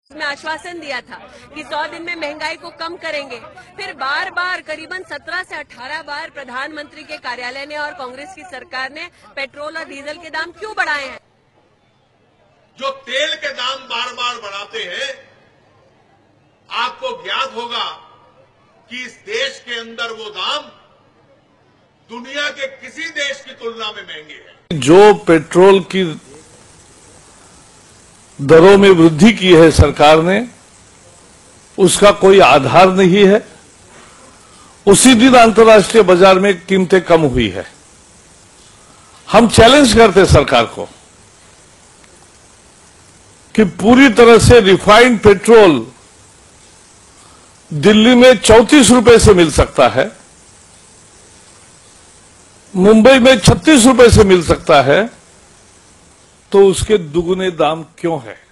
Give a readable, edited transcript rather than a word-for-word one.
में आश्वासन दिया था कि 100 दिन में महंगाई को कम करेंगे। फिर बार बार करीबन 17 से 18 बार प्रधानमंत्री के कार्यालय ने और कांग्रेस की सरकार ने पेट्रोल और डीजल के दाम क्यों बढ़ाए हैं? जो तेल के दाम बार बार बढ़ाते हैं, आपको ज्ञात होगा कि इस देश के अंदर वो दाम दुनिया के किसी देश की तुलना में महंगे हैं। जो पेट्रोल की दरों में वृद्धि की है सरकार ने, उसका कोई आधार नहीं है। उसी दिन अंतर्राष्ट्रीय बाजार में कीमतें कम हुई है। हम चैलेंज करते सरकार को कि पूरी तरह से रिफाइंड पेट्रोल दिल्ली में 34 रुपए से मिल सकता है, मुंबई में 36 रुपए से मिल सकता है, तो उसके दुगने दाम क्यों है?